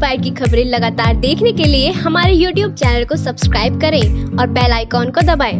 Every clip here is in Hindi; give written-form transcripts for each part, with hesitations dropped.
बाइट की खबरें लगातार देखने के लिए हमारे YouTube चैनल को सब्सक्राइब करें और बेल आइकॉन को दबाएं।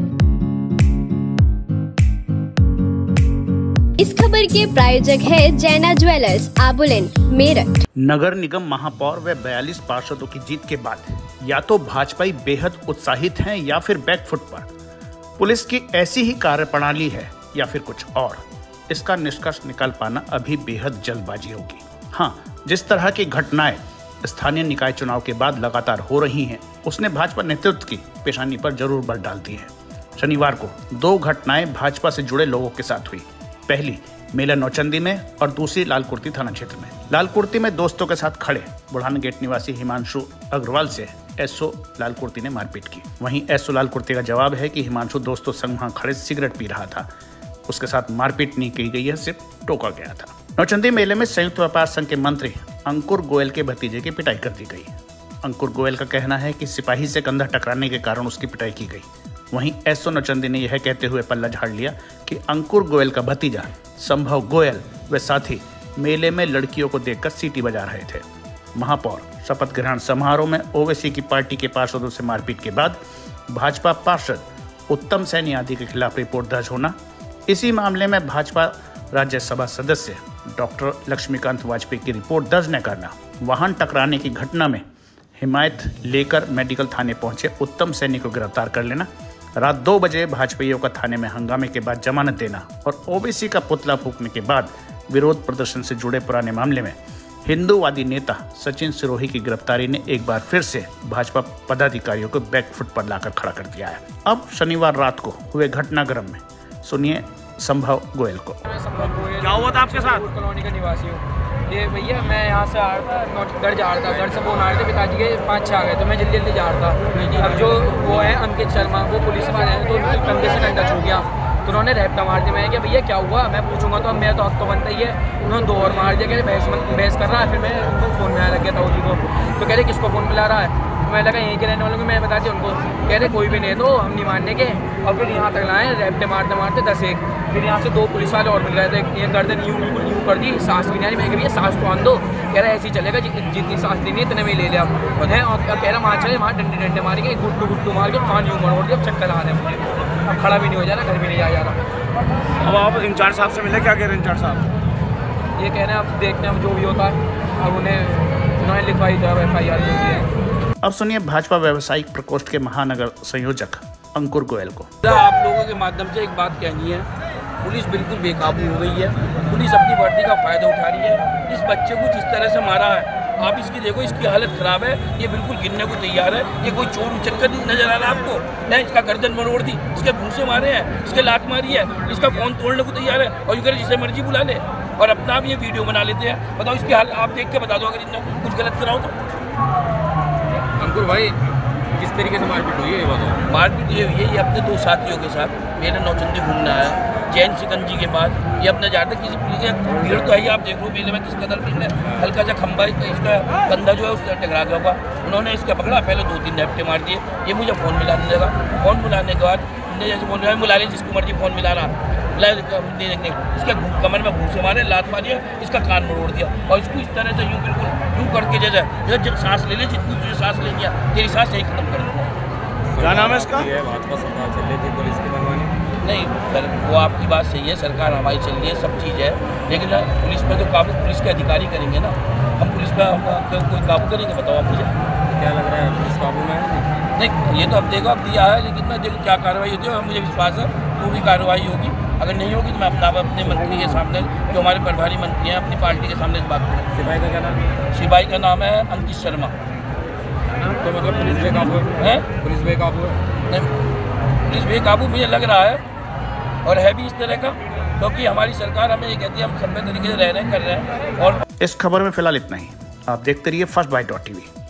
इस खबर के प्रायोजक है जैना ज्वेलर्स, आबुलेन, मेरठ। नगर निगम महापौर व 42 पार्षदों की जीत के बाद या तो भाजपाई बेहद उत्साहित हैं या फिर बैकफुट पर। पुलिस की ऐसी ही कार्यप्रणाली है या फिर कुछ और, इसका निष्कर्ष निकाल पाना अभी बेहद जल्दबाजी होगी। हाँ, जिस तरह की घटनाएं स्थानीय निकाय चुनाव के बाद लगातार हो रही हैं, उसने भाजपा नेतृत्व की पेशानी पर जरूर बल डाल दी है। शनिवार को 2 घटनाएं भाजपा से जुड़े लोगों के साथ हुई। पहली मेला नौचंदी में और दूसरी लालकुर्ती थाना क्षेत्र में। लालकुर्ती में दोस्तों के साथ खड़े बुढ़ान गेट निवासी हिमांशु अग्रवाल से एसओ लालकुर्ती ने मारपीट की। वहीं एसओ लालकुर्ती का जवाब है कि हिमांशु दोस्तों संग वहां खड़े सिगरेट पी रहा था, उसके साथ मारपीट नहीं की गई है, सिर्फ टोका गया था। नौचंदी मेले में संयुक्त व्यापार संघ के मंत्री अंकुर गोयल के भतीजे की पिटाई कर दी गई। अंकुर गोयल का कहना है कि सिपाही से कंधा टकराने के कारण उसकी पिटाई की गई। वहीं एसओ नौचंदी ने यह कहते हुए पल्ला झाड़ लिया कि अंकुर गोयल का भतीजा संभव गोयल व साथी मेले में लड़कियों को देखकर सीटी बजा रहे थे। महापौर शपथ ग्रहण समारोह में ओवैसी की पार्टी के पार्षदों से मारपीट के बाद भाजपा पार्षद उत्तम सैनी आदि के खिलाफ रिपोर्ट दर्ज होना, इसी मामले में भाजपा राज्यसभा सदस्य डॉक्टर लक्ष्मीकांत वाजपेयी की रिपोर्ट दर्ज न करना, वाहन टकराने की घटना में हिमायत लेकर मेडिकल थाने पहुंचे उत्तम सैनी को गिरफ्तार कर लेना, रात 2 बजे भाजपाइयों का थाने में हंगामे के बाद जमानत देना और ओबीसी का पुतला फूंकने के बाद विरोध प्रदर्शन से जुड़े पुराने मामले में हिंदूवादी नेता सचिन सिरोही की गिरफ्तारी ने एक बार फिर से भाजपा पदाधिकारियों को बैकफुट पर लाकर खड़ा कर दिया है। अब शनिवार रात को हुए घटनाक्रम में सुनिए संभव गोयल को। क्या हुआ था आपके साथ? कॉलोनी का निवासी हूँ। ये भैया मैं यहाँ से आ रहा था, घर जा रहा था, घर से फोन आ रहे थे पिताजी के 5-6 आ गए, तो मैं जल्दी जा रहा था। अब जो वो है अंकित शर्मा, वो पुलिस वाले हैं, तो उनके कंधे से डंडा छू गया, तो उन्होंने रैप्टा मार दिया। मैं क्या भैया क्या हुआ, मैं पूछूंगा तो अब मेरा तो हक तो बनता ही है। उन्होंने 2 और मार दिया, कह रहे बहस कर रहा है। फिर मैं उनको फ़ोन मिला लग गया था जी को, तो कह रहे किसको फ़ोन मिला रहा है। मैं लगा यहीं के रहने वालों को, मैंने बता दिया उनको, कह रहे कोई भी नहीं तो हम नहीं मानने के। और फिर यहाँ तक लाए रैप्टे मारते मारते 10-1। फिर यहाँ से 2 पुलिस वाले और मिल गए थे, ये गर्दन यूँ कर दी, सांस भी नहीं आ रही। मैं भैया सांस तो आन दो, कह रहा ऐसे ही चलेगा, जितनी सांस लेनी है इतने में ले लिया। और कह रहा वहाँ चले, वहाँ डंडे मारेंगे, गुट्टू मार के कान यूँ मरोड़ दिया, चक्कर आ रहे मुझे। अब खड़ा भी नहीं हो जा रहा, घर भी नहीं जा रहा। अब आप इंचार्ज साहब से मिले, क्या कह रहे हैं इंचार्ज साहब? ये कह रहे हैं अब देखते हैं जो भी होता है। अब उन्होंने लिखवाई तो FIR जो भी है। अब सुनिए भाजपा व्यावसायिक प्रकोष्ठ के महानगर संयोजक अंकुर गोयल को। आप लोगों के माध्यम से एक बात कहनी है, पुलिस बिल्कुल बेकाबू हो गई है। पुलिस अपनी वर्दी का फायदा उठा रही है। इस बच्चे को जिस तरह से मारा है, आप इसकी देखो, इसकी हालत खराब है, ये बिल्कुल गिरने को तैयार है। ये कोई चोर चक्कर नहीं नजर आ रहा आपको? नहीं, इसका गर्दन मरोड़ दी, इसके घूंसे मारे हैं, इसके लात मारी है, इसका फोन तोड़ने को तैयार है, और ये जिसे मर्जी बुला ले और अपना भी ये वीडियो बना लेते हैं। बताओ इसकी हालत आप देख के बता दो, अगर इन्होंने कुछ गलत कराओ तो। अंकुर भाई, किस तरीके से मारपीट हुई है ये बताओ? मारपीट ये हुई है, ये अपने 2 साथियों के साथ मेरे नौचंदी घूमना है जैन सिकंजी के पास। ये अपना जाता किसी पुलिस भीड़ तो है, आप देख लो मेले में किस कदर भीड़ है। हल्का सा खंबा इसका कंधा जो है उससे टकरा गया होगा, उन्होंने इसका पकड़ा, पहले 2-3 रैप्टे मार दिए। ये मुझे फ़ोन मिलाने लगा, फ़ोन मिलाने के बाद जैसे बोल रहा है बुला ले, जिसको मर्जी फ़ोन मिला रहा, देखने इसके कमर में घूंसे मारे, लात मारी, इसका कान मरोड़ दिया, और इसको इस तरह से यूँ बिल्कुल यूँ करके जैसे सांस ले ले, जितनी तुझे सांस ले लिया तेरी सांस यही खत्म कर दूँगा। क्या नाम है इसका? भाजपा सरकार चल रही थी, पुलिस की मनमानी नहीं सर, वो आपकी बात सही है, सरकार हमारी चल रही है, सब चीज़ है, लेकिन पुलिस पे तो काबू पुलिस के अधिकारी करेंगे ना, हम पुलिस पे कोई काबू करेंगे? बताओ आप मुझे, क्या लग रहा है पुलिस काबू में है? नहीं, ये तो अब देखो, अब दिया है, लेकिन मैं देखो क्या कार्रवाई होती है। मुझे विश्वास है पूरी कार्रवाई होगी, अगर नहीं होगी तो मैं अपने मंत्री के सामने, जो हमारे प्रभारी मंत्री हैं, अपनी पार्टी के सामने इस बात करूँ। सिपाही का क्या नाम है? सिपाही का नाम है अंकित शर्मा। तो मतलब पुलिस बेकाबू है? पुलिस बेकाबू है? नहीं, पुलिस बेकाबू मुझे लग रहा है, और है भी इस तरह का, क्योंकि हमारी सरकार हमें ये कहती है हम सभ्य तरीके से रह रहे हैं, कर रहे हैं। और इस खबर में फिलहाल इतना ही। आप देखते रहिए फर्स्ट बाइट.tv।